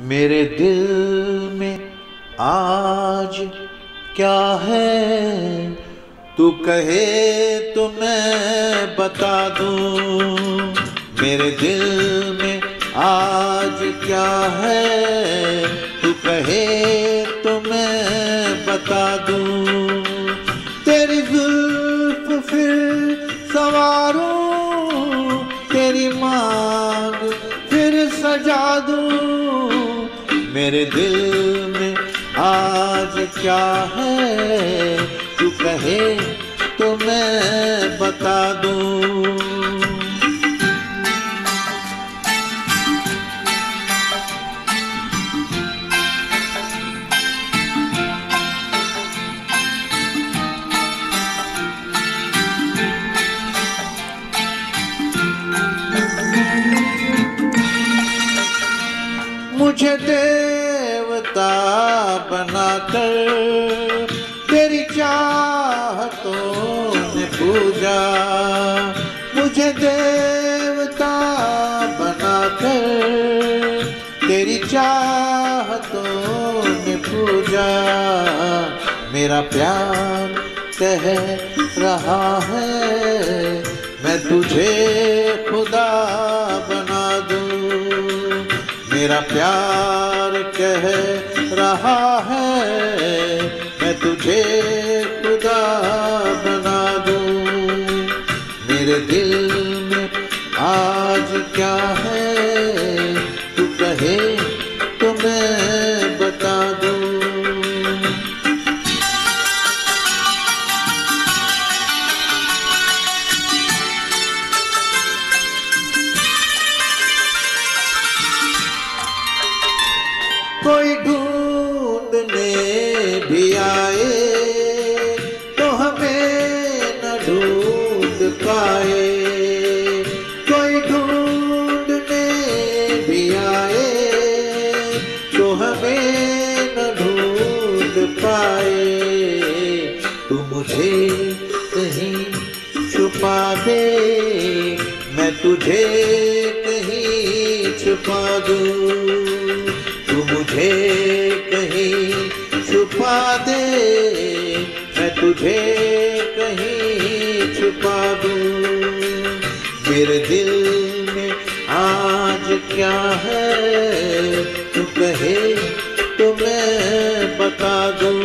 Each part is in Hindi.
मेरे दिल में आज क्या है, तू कहे तो मैं बता दूं। मेरे दिल में आज क्या है, तू कहे तो मैं बता दूं। तेरी जुल्फ फिर संवारूं, तेरी मांग फिर सजा दूं। मेरे दिल में आज क्या है, तू कहे तो मैं बता दूं। मुझे देवता बनाकर तेरी चाहतों ने पूजा। मुझे देवता बनाकर तेरी चाहतों ने पूजा। मेरा प्यार कह रहा है, मैं तुझे खुदा बना दूं। मेरा प्यार कह रहा है, मैं तुझे खुदा बना दूं। मेरे दिल में आज क्या है, तू कहे तो मैं बता दूं। कोई ढूंढने भी आए तो हमें न ढूंढ पाए। कोई ढूंढने भी आए तो हमें न ढूंढ पाए। तू मुझे कहीं छुपा दे, मैं तुझे कहीं छुपा दूं। तू मुझे कहीं छुपा दे, मैं तुझे कहीं छुपा दूं। मेरे दिल में आज क्या है, तू कहे तो मैं बता दूं।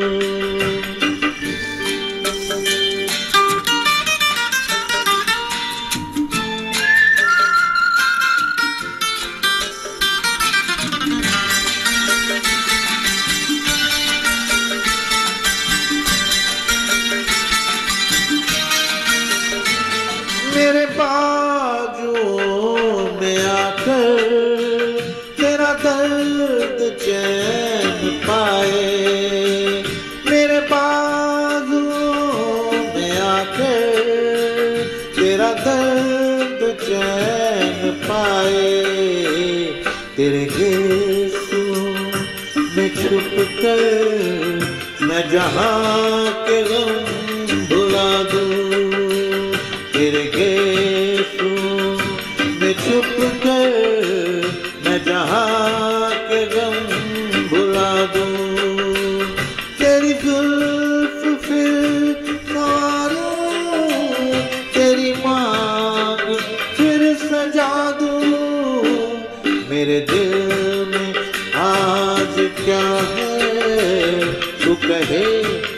मेरे बाजुओं में आकर तेरा दर्द चैन पाए। मेरे बाजुओं में आकर तेरा दर्द चैन पाए। तेरे गेसों में छुप कर मैं जहाँ के गम भुला दूं। तेरे गेसों में छुप कर मैं जहाँ के गम भुला दूं। तेरी जुल्फ फिर संवारूं, तेरी मांग फिर सजा दूं। मेरे दिल में आज क्या है, तू कहे